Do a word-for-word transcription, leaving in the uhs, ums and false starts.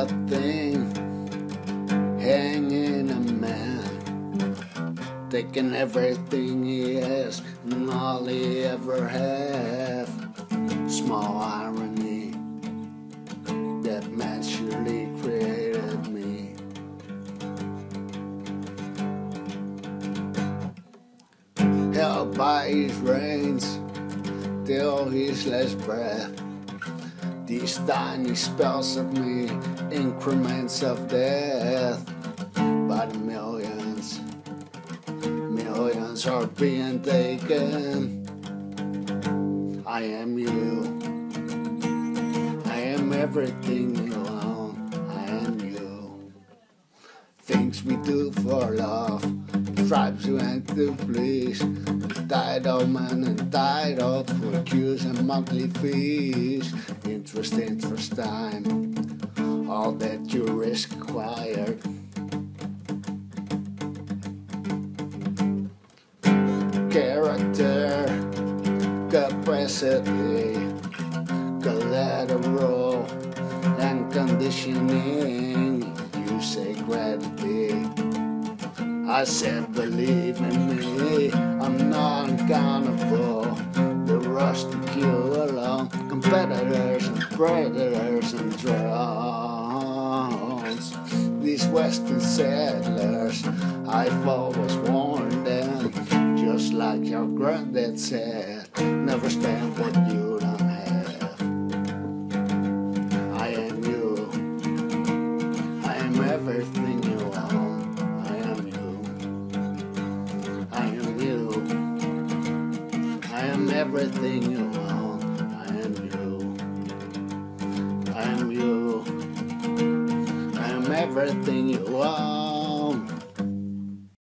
a thing, hanging a man, taking everything he has and all he ever had. Small irony that man surely created me. Held by his reins till his last breath. These tiny spells of me, increments of death. But millions, millions are being taken. I am you, I am everything you own, I am you. Things we do for love, tribes you and to please. Entitled man, entitled for dues and monthly fees. Interest, interest, time, all that you risk acquired. Character, capacity, collateral, and conditioning. You say gravity, I said believe in me, I'm not uncountable. The rush to kill alone, competitors and predators and drones. These western settlers, I've always warned them. Just like your granddad said, never spend what you don't have. I am you, I am everything you own. I am you, I am you, I am everything you own. I am you, I am you, I am everything you are.